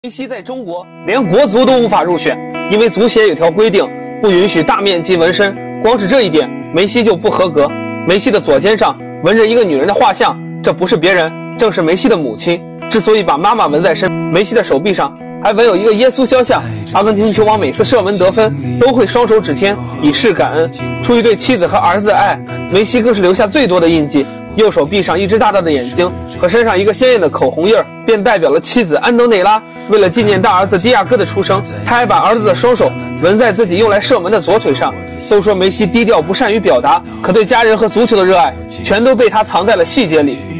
梅西在中国连国足都无法入选，因为足协有条规定，不允许大面积纹身。光是这一点，梅西就不合格。梅西的左肩上纹着一个女人的画像，这不是别人，正是梅西的母亲。之所以把妈妈纹在身，梅西的手臂上还纹有一个耶稣肖像。阿根廷球王每次射门得分都会双手指天，以示感恩。出于对妻子和儿子的爱，梅西更是留下最多的印记。右手臂上一只大大的眼睛和身上一个鲜艳的口红印儿，便代表了妻子安德内拉。为了纪念大儿子迪亚哥的出生，他还把儿子的双手纹在自己用来射门的左腿上。都说梅西低调不善于表达，可对家人和足球的热爱全都被他藏在了细节里。